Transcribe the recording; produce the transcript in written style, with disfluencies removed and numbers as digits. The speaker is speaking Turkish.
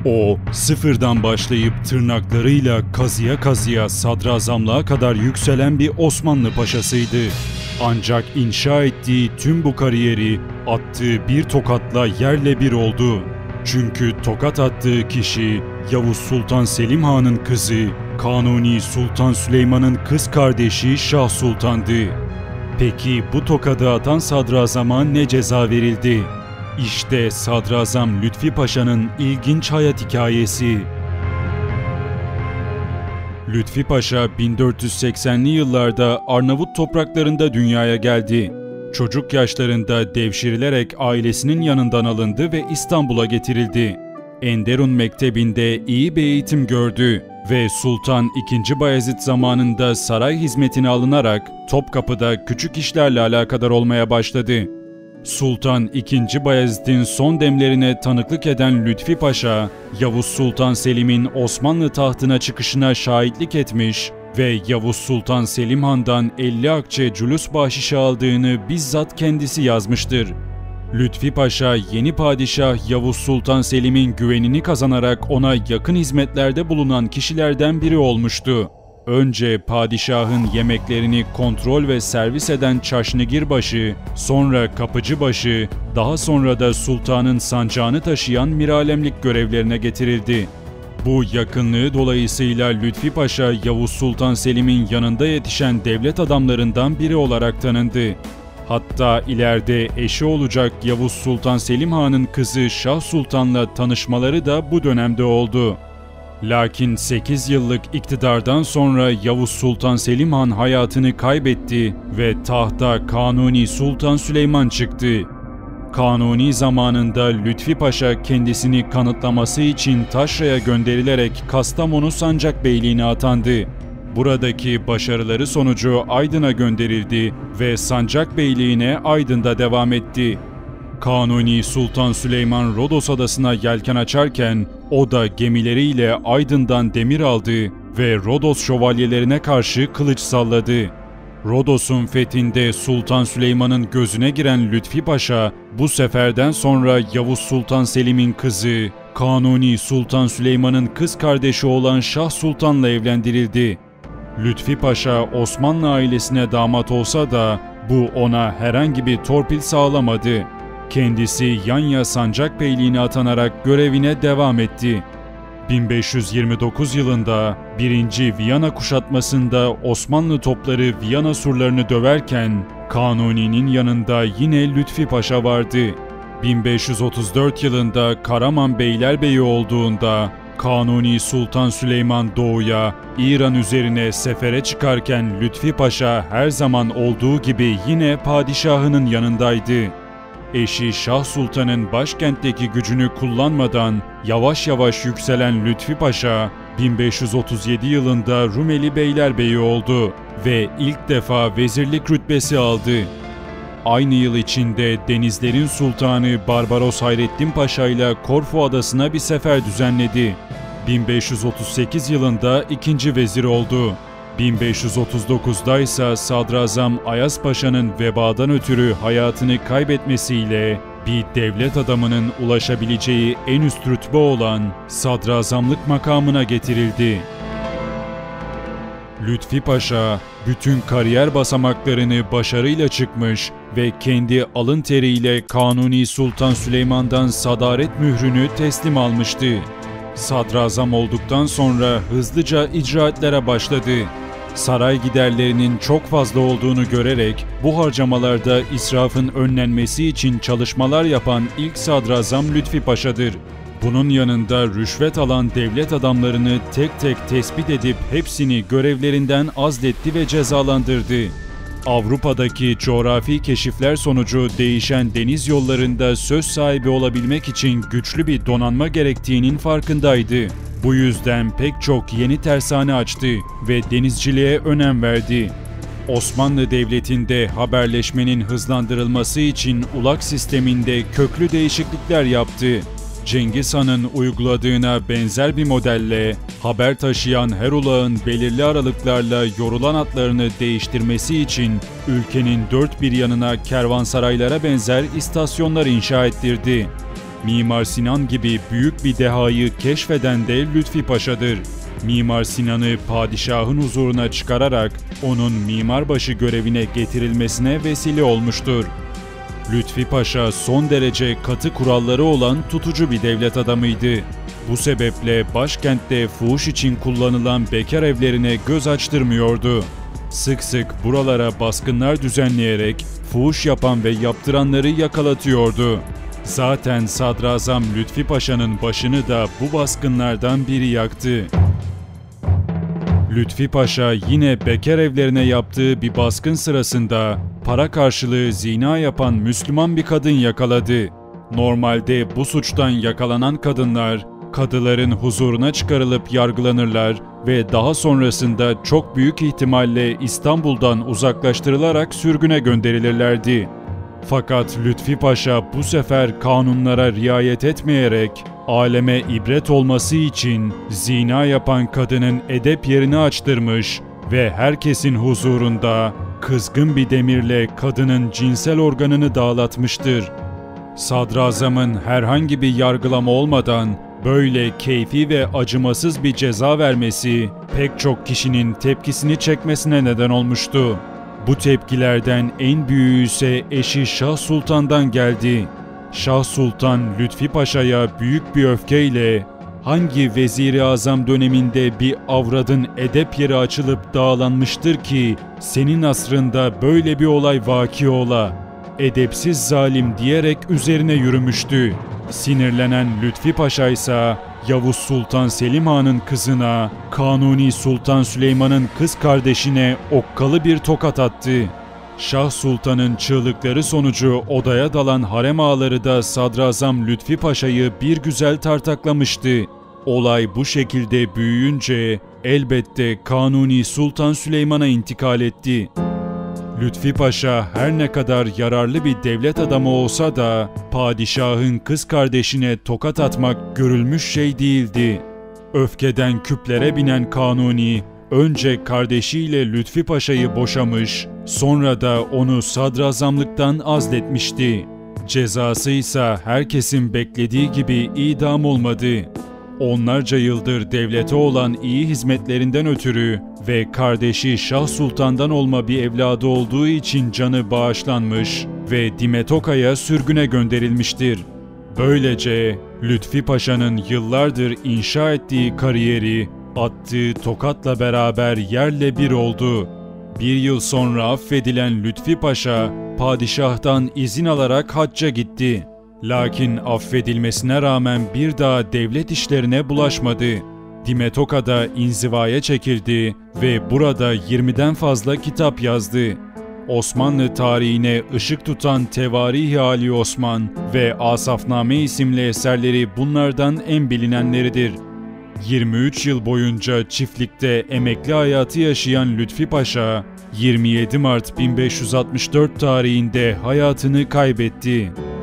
O, sıfırdan başlayıp tırnaklarıyla kazıya kazıya sadrazamlığa kadar yükselen bir Osmanlı paşasıydı. Ancak inşa ettiği tüm bu kariyeri attığı bir tokatla yerle bir oldu. Çünkü tokat attığı kişi Yavuz Sultan Selim Han'ın kızı, Kanuni Sultan Süleyman'ın kız kardeşi Şah Sultan'dı. Peki bu tokadı atan sadrazama ne ceza verildi? İşte Sadrazam Lütfi Paşa'nın ilginç hayat hikayesi. Lütfi Paşa 1480'li yıllarda Arnavut topraklarında dünyaya geldi. Çocuk yaşlarında devşirilerek ailesinin yanından alındı ve İstanbul'a getirildi. Enderun Mektebi'nde iyi bir eğitim gördü ve Sultan II. Bayezid zamanında saray hizmetine alınarak Topkapı'da küçük işlerle alakadar olmaya başladı. Sultan II. Bayezid'in son demlerine tanıklık eden Lütfi Paşa, Yavuz Sultan Selim'in Osmanlı tahtına çıkışına şahitlik etmiş ve Yavuz Sultan Selim Han'dan 50 akçe culus bahşişi aldığını bizzat kendisi yazmıştır. Lütfi Paşa, yeni padişah Yavuz Sultan Selim'in güvenini kazanarak ona yakın hizmetlerde bulunan kişilerden biri olmuştu. Önce padişahın yemeklerini kontrol ve servis eden çaşnigirbaşı, sonra kapıcıbaşı, daha sonra da sultanın sancağını taşıyan miralemlik görevlerine getirildi. Bu yakınlığı dolayısıyla Lütfi Paşa, Yavuz Sultan Selim'in yanında yetişen devlet adamlarından biri olarak tanındı. Hatta ileride eşi olacak Yavuz Sultan Selim Han'ın kızı Şah Sultan'la tanışmaları da bu dönemde oldu. Lakin 8 yıllık iktidardan sonra Yavuz Sultan Selim Han hayatını kaybetti ve tahta Kanuni Sultan Süleyman çıktı. Kanuni zamanında Lütfi Paşa kendisini kanıtlaması için Taşra'ya gönderilerek Kastamonu Sancakbeyliğine atandı. Buradaki başarıları sonucu Aydın'a gönderildi ve Sancakbeyliğine Aydın'da devam etti. Kanuni Sultan Süleyman Rodos adasına yelken açarken o da gemileriyle Aydın'dan demir aldı ve Rodos şövalyelerine karşı kılıç salladı. Rodos'un fethinde Sultan Süleyman'ın gözüne giren Lütfi Paşa, bu seferden sonra Yavuz Sultan Selim'in kızı, Kanuni Sultan Süleyman'ın kız kardeşi olan Şah Sultan'la evlendirildi. Lütfi Paşa Osmanlı ailesine damat olsa da bu ona herhangi bir torpil sağlamadı. Kendisi Yanya Sancakbeyliğine atanarak görevine devam etti. 1529 yılında 1. Viyana kuşatmasında Osmanlı topları Viyana surlarını döverken Kanuni'nin yanında yine Lütfi Paşa vardı. 1534 yılında Karaman Beylerbeyi olduğunda Kanuni Sultan Süleyman doğuya, İran üzerine sefere çıkarken Lütfi Paşa her zaman olduğu gibi yine padişahının yanındaydı. Eşi Şah Sultan'ın başkentteki gücünü kullanmadan yavaş yavaş yükselen Lütfi Paşa, 1537 yılında Rumeli Beylerbeyi oldu ve ilk defa vezirlik rütbesi aldı. Aynı yıl içinde denizlerin sultanı Barbaros Hayrettin Paşa ile Korfu adasına bir sefer düzenledi. 1538 yılında ikinci vezir oldu. 1539'da ise Sadrazam Ayaz Paşa'nın vebadan ötürü hayatını kaybetmesiyle bir devlet adamının ulaşabileceği en üst rütbe olan sadrazamlık makamına getirildi. Lütfi Paşa bütün kariyer basamaklarını başarıyla çıkmış ve kendi alın teriyle Kanuni Sultan Süleyman'dan sadaret mührünü teslim almıştı. Sadrazam olduktan sonra hızlıca icraatlere başladı. Saray giderlerinin çok fazla olduğunu görerek bu harcamalarda israfın önlenmesi için çalışmalar yapan ilk sadrazam Lütfi Paşa'dır. Bunun yanında rüşvet alan devlet adamlarını tek tek tespit edip hepsini görevlerinden azletti ve cezalandırdı. Avrupa'daki coğrafi keşifler sonucu değişen deniz yollarında söz sahibi olabilmek için güçlü bir donanma gerektiğinin farkındaydı. Bu yüzden pek çok yeni tersane açtı ve denizciliğe önem verdi. Osmanlı Devleti'nde haberleşmenin hızlandırılması için ulak sisteminde köklü değişiklikler yaptı. Cengiz Han'ın uyguladığına benzer bir modelle haber taşıyan her ulağın belirli aralıklarla yorulan atlarını değiştirmesi için ülkenin dört bir yanına kervansaraylara benzer istasyonlar inşa ettirdi. Mimar Sinan gibi büyük bir dehayı keşfeden de Lütfi Paşa'dır. Mimar Sinan'ı padişahın huzuruna çıkararak onun mimarbaşı görevine getirilmesine vesile olmuştur. Lütfi Paşa son derece katı kuralları olan tutucu bir devlet adamıydı. Bu sebeple başkentte fuhuş için kullanılan bekar evlerine göz açtırmıyordu. Sık sık buralara baskınlar düzenleyerek fuhuş yapan ve yaptıranları yakalatıyordu. Zaten Sadrazam Lütfi Paşa'nın başını da bu baskınlardan biri yaktı. Lütfi Paşa yine bekar evlerine yaptığı bir baskın sırasında para karşılığı zina yapan Müslüman bir kadın yakaladı. Normalde bu suçtan yakalanan kadınlar, kadıların huzuruna çıkarılıp yargılanırlar ve daha sonrasında çok büyük ihtimalle İstanbul'dan uzaklaştırılarak sürgüne gönderilirlerdi. Fakat Lütfi Paşa bu sefer kanunlara riayet etmeyerek, aleme ibret olması için zina yapan kadının edep yerini açtırmış ve herkesin huzurunda kızgın bir demirle kadının cinsel organını dağlatmıştır. Sadrazamın herhangi bir yargılama olmadan böyle keyfi ve acımasız bir ceza vermesi pek çok kişinin tepkisini çekmesine neden olmuştu. Bu tepkilerden en büyüğü ise eşi Şah Sultan'dan geldi. Şah Sultan Lütfi Paşa'ya büyük bir öfkeyle hangi Vezir-i Azam döneminde bir avradın edep yeri açılıp dağlanmıştır ki senin asrında böyle bir olay vaki ola, edepsiz zalim diyerek üzerine yürümüştü. Sinirlenen Lütfi Paşa ise Yavuz Sultan Selim Han'ın kızına, Kanuni Sultan Süleyman'ın kız kardeşine okkalı bir tokat attı. Şah Sultan'ın çığlıkları sonucu odaya dalan harem ağaları da Sadrazam Lütfi Paşa'yı bir güzel tartaklamıştı. Olay bu şekilde büyüyünce elbette Kanuni Sultan Süleyman'a intikal etti. Lütfi Paşa her ne kadar yararlı bir devlet adamı olsa da padişahın kız kardeşine tokat atmak görülmüş şey değildi. Öfkeden küplere binen Kanuni önce kardeşiyle Lütfi Paşa'yı boşamış, sonra da onu sadrazamlıktan azletmişti. Cezası ise herkesin beklediği gibi idam olmadı. Onlarca yıldır devlete olan iyi hizmetlerinden ötürü ve kardeşi Şah Sultan'dan olma bir evladı olduğu için canı bağışlanmış ve Dimetoka'ya sürgüne gönderilmiştir. Böylece Lütfi Paşa'nın yıllardır inşa ettiği kariyeri attığı tokatla beraber yerle bir oldu. Bir yıl sonra affedilen Lütfi Paşa padişahtan izin alarak hacca gitti. Lakin affedilmesine rağmen bir daha devlet işlerine bulaşmadı. Dimetoka'da inzivaya çekildi ve burada 20'den fazla kitap yazdı. Osmanlı tarihine ışık tutan Tevarih-i Ali Osman ve Asafname isimli eserleri bunlardan en bilinenleridir. 23 yıl boyunca çiftlikte emekli hayatı yaşayan Lütfi Paşa, 27 Mart 1564 tarihinde hayatını kaybetti.